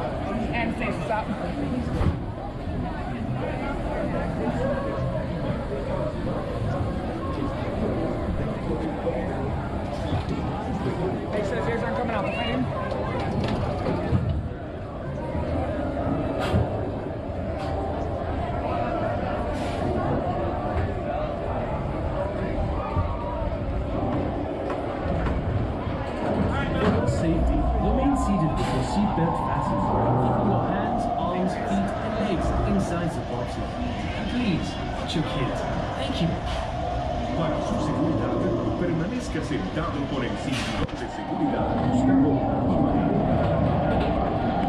And faces up. Make sure his ears aren't coming out behind him. Safety. Remain seated with your seatbelt fastened, keeping your hands, arms, feet, and legs inside the boxes. And please, watch your kids. Thank you. Para su seguridad, permanezca sentado con el cinturón de seguridad ajustado y mantenga.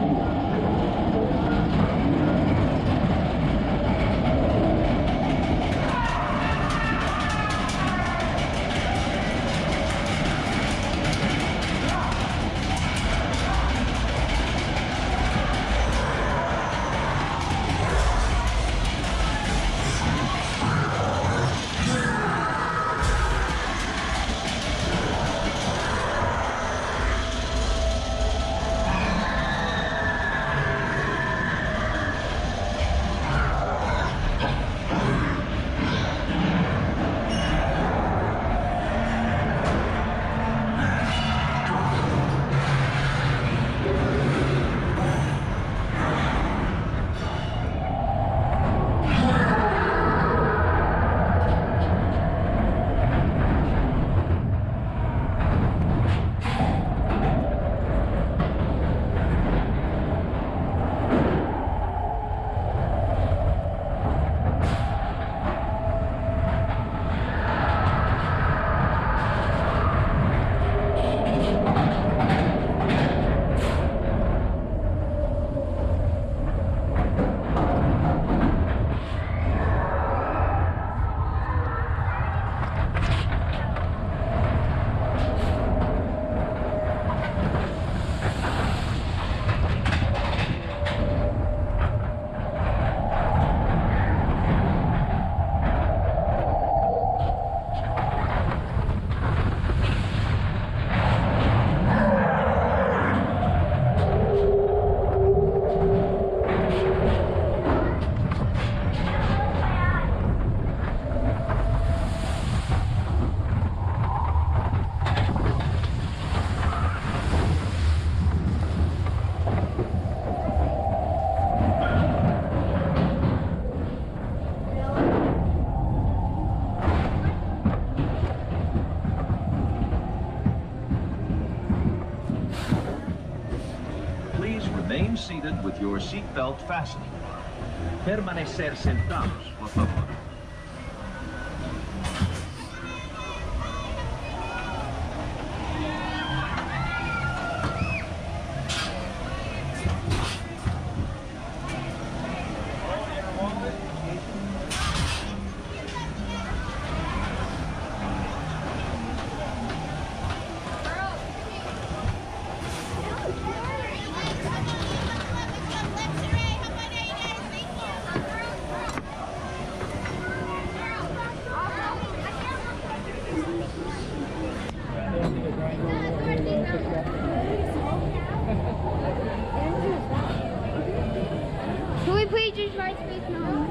Remain seated with your seatbelt fastened. Permanecer sentados, por favor. Can we please use my space now?